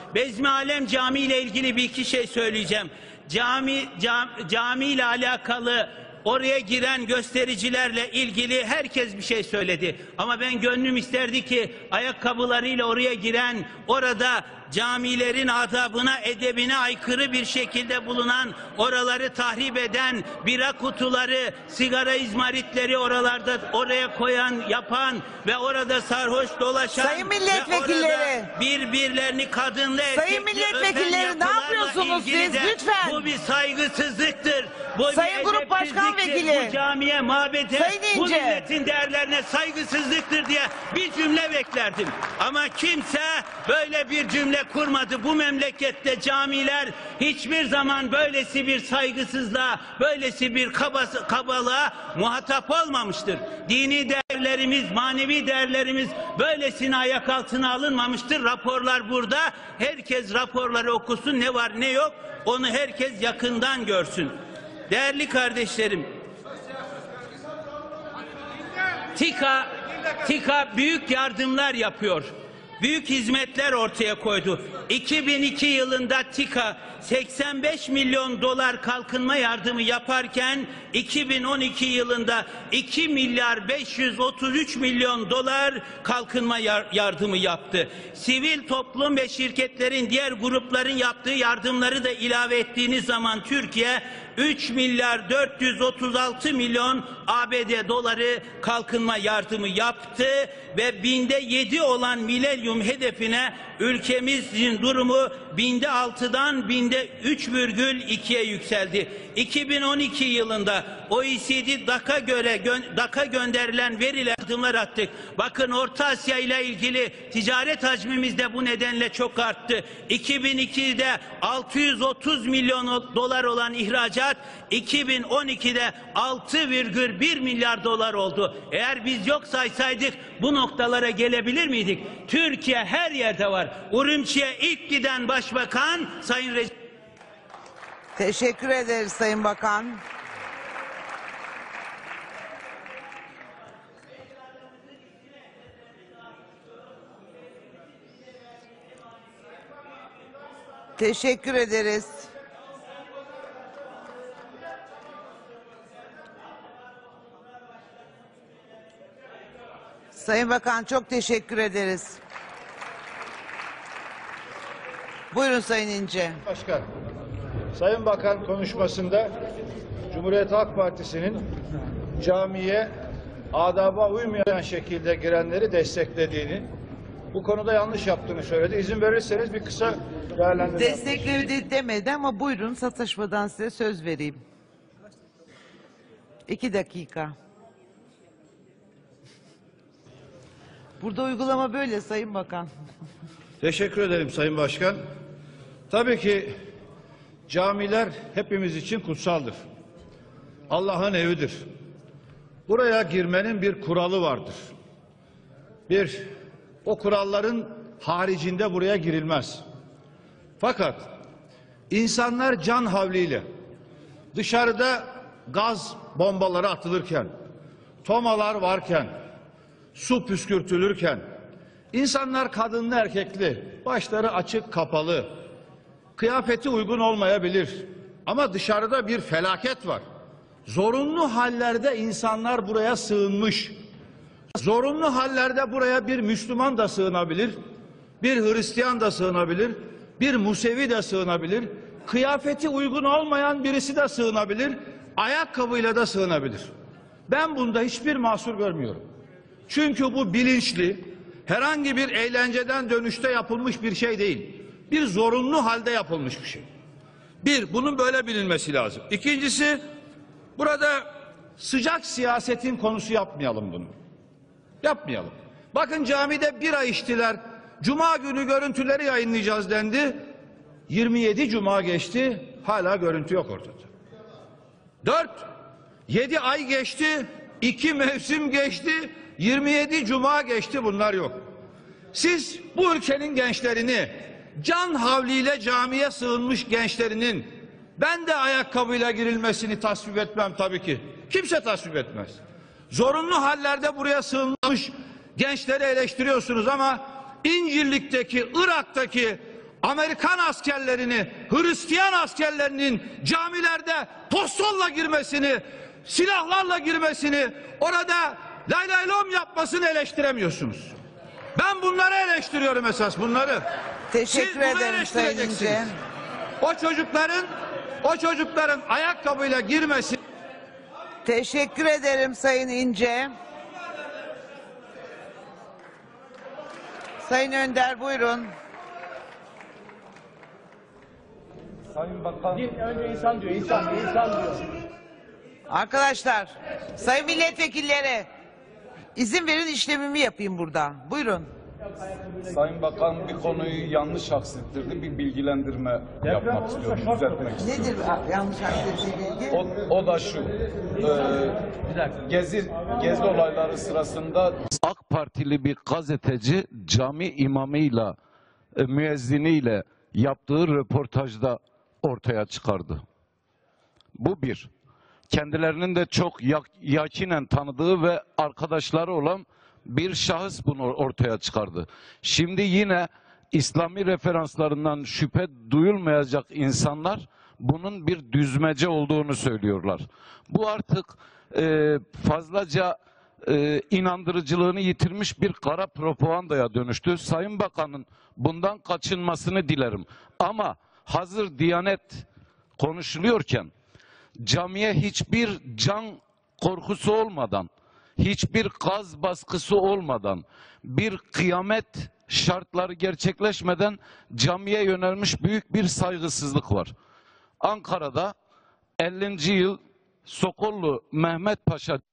Bezmi Alem Camii ile ilgili bir iki şey söyleyeceğim. Cami ile alakalı oraya giren göstericilerle ilgili herkes bir şey söyledi. Ama ben gönlüm isterdi ki ayakkabılarıyla oraya giren, orada camilerin adabına, edebine aykırı bir şekilde bulunan, oraları tahrip eden, bira kutuları, sigara izmaritleri oraya koyan, yapan ve orada sarhoş dolaşan, sayın milletvekilleri, birbirlerini kadınla erkekli sayın milletvekilleri, ne yapıyorsunuz siz? Lütfen. Bu bir saygısızlıktır. Bu sayın bir grup başkan vekili, bu camiye, mabede, bu milletin değerlerine saygısızlıktır diye bir cümle beklerdim. Ama kimse böyle bir cümle kurmadı. Bu memlekette camiler hiçbir zaman böylesi bir saygısızlığa, böylesi bir kabalığa muhatap olmamıştır. Dini değerlerimiz, manevi değerlerimiz böylesine ayak altına alınmamıştır. Raporlar burada. Herkes raporları okusun. Ne var ne yok onu herkes yakından görsün. Değerli kardeşlerim, TİKA büyük yardımlar yapıyor. Büyük hizmetler ortaya koydu. 2002 yılında TİKA 85 milyon dolar kalkınma yardımı yaparken 2012 yılında 2 milyar 533 milyon dolar kalkınma yardımı yaptı. Sivil toplum ve şirketlerin, diğer grupların yaptığı yardımları da ilave ettiğiniz zaman Türkiye 3 milyar 436 milyon ABD doları kalkınma yardımı yaptı ve binde 7 olan milenyum hedefine ülkemizin durumu binde 6'dan binde 3,2'ye yükseldi. 2012 yılında OECD DAK'a gönderilen veriler adımlar attık. Bakın Orta Asya ile ilgili ticaret hacmimiz de bu nedenle çok arttı. 2002'de 630 milyon dolar olan ihracat 2012'de 6,1 milyar dolar oldu. Eğer biz yok saysaydık bu noktalara gelebilir miydik? Türkiye her yerde var. Urumçi'ye ilk giden başbakan Sayın Recep. Teşekkür ederiz Sayın Bakan. Teşekkür ederiz. Sayın Bakan, çok teşekkür ederiz. Buyurun Sayın İnce. Başkan, Sayın Bakan konuşmasında Cumhuriyet Halk Partisi'nin camiye adaba uymayan şekilde girenleri desteklediğini, bu konuda yanlış yaptığını söyledi. İzin verirseniz bir kısa değerlendirme. Destekledi demedi ama buyurun, sataşmadan size söz vereyim. 2 dakika. Burada uygulama böyle Sayın Bakan. Teşekkür ederim Sayın Başkan. Tabii ki camiler hepimiz için kutsaldır. Allah'ın evidir. Buraya girmenin bir kuralı vardır. O kuralların haricinde buraya girilmez. Fakat insanlar can havliyle dışarıda gaz bombaları atılırken, tomalar varken, su püskürtülürken, insanlar kadınlı erkekli, başları açık kapalı, kıyafeti uygun olmayabilir. Ama dışarıda bir felaket var. Zorunlu hallerde insanlar buraya sığınmış. Zorunlu hallerde buraya bir Müslüman da sığınabilir, bir Hristiyan da sığınabilir, bir Musevi de sığınabilir, kıyafeti uygun olmayan birisi de sığınabilir, ayakkabıyla da sığınabilir. Ben bunda hiçbir mahsur görmüyorum. Çünkü bu bilinçli, herhangi bir eğlenceden dönüşte yapılmış bir şey değil. Bir zorunlu halde yapılmış bir şey. Bunun böyle bilinmesi lazım. İkincisi, burada sıcak siyasetin konusu yapmayalım bunu. Yapmayalım. Bakın camide bira içtiler. Cuma günü görüntüleri yayınlayacağız dendi. 27 Cuma geçti. Hala görüntü yok ortada. 7 ay geçti. 2 mevsim geçti. 27 Cuma geçti. Bunlar yok. Siz bu ülkenin gençlerini, can havliyle camiye sığınmış gençlerinin ben de ayakkabıyla girilmesini tasvip etmem tabii ki. Kimse tasvip etmez. Zorunlu hallerde buraya sığınmış gençleri eleştiriyorsunuz ama İncirlik'teki, Irak'taki Amerikan askerlerini, Hristiyan askerlerinin camilerde postolla girmesini, silahlarla girmesini, orada lay lay lom yapmasını eleştiremiyorsunuz. Ben bunları eleştiriyorum esas, bunları. Teşekkür Siz bunu ederim Sayın eleştireceksiniz. İnce. O çocukların ayakkabıyla girmesi. Teşekkür ederim Sayın İnce. Sayın Önder buyurun. Sayın Bakan. Önce insan diyor, insan diyor. Arkadaşlar, sayın milletvekilleri izin verin işlemimi yapayım burada. Buyurun. Sayın Bakan bir konuyu yanlış aksettirdi. Bir bilgilendirme yapmak istiyorum, düzeltmek istiyorum. Nedir yanlış aksettiği bilgi? O da şu. Gezi olayları sırasında AK Partili bir gazeteci cami imamıyla, müezziniyle yaptığı röportajda ortaya çıkardı. Bu bir. Kendilerinin de çok yakinen tanıdığı ve arkadaşları olan bir şahıs bunu ortaya çıkardı. Şimdi yine İslami referanslarından şüphe duyulmayacak insanlar bunun bir düzmece olduğunu söylüyorlar. Bu artık fazlaca inandırıcılığını yitirmiş bir kara propagandaya dönüştü. Sayın Bakan'ın bundan kaçınmasını dilerim. Ama hazır Diyanet konuşuluyorken camiye hiçbir can korkusu olmadan, hiçbir gaz baskısı olmadan, bir kıyamet şartları gerçekleşmeden camiye yönelmiş büyük bir saygısızlık var. Ankara'da 50. yıl Sokollu Mehmet Paşa